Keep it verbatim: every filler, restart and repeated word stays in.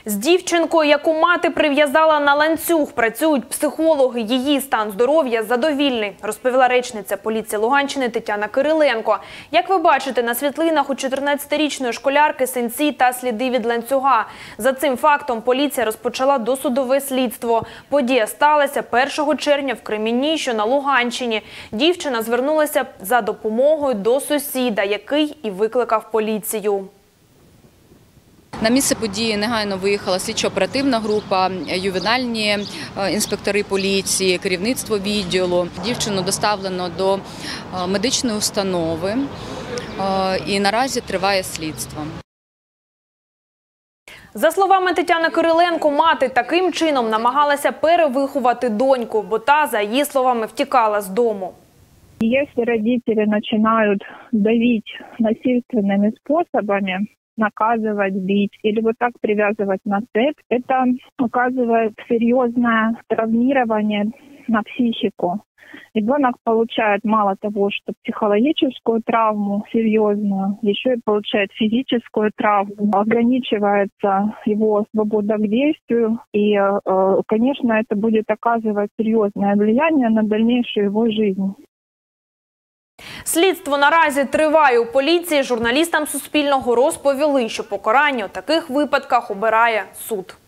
З дівчинкою, яку мати прив'язала на ланцюг, працюють психологи. Її стан здоров'я задовільний, розповіла речниця поліції Луганщини Тетяна Кириленко. Як ви бачите, на світлинах у чотирнадцятирічної школярки синці та сліди від ланцюга. За цим фактом поліція розпочала досудове слідство. Подія сталася першого червня в Кремінні, що на Луганщині. Дівчина звернулася за допомогою до сусіда, який і викликав поліцію. На місце події негайно виїхала слідчо-оперативна група, ювенальні інспектори поліції, керівництво відділу. Дівчину доставлено до медичної установи і наразі триває слідство. За словами Тетяни Кириленко, мати таким чином намагалася перевиховати доньку, бо та, за її словами, втікала з дому. Если родители начинают давить насильственными способами, наказывать, бить или вот так привязывать на цепь, это указывает серьезное травмирование на психику. Ребенок получает мало того, что психологическую травму серьезную, еще и получает физическую травму, ограничивается его свобода к действию, и, конечно, это будет оказывать серьезное влияние на дальнейшую его жизнь. Слідство наразі триває у поліції. Журналістам Суспільного розповіли, що покарання у таких випадках обирає суд.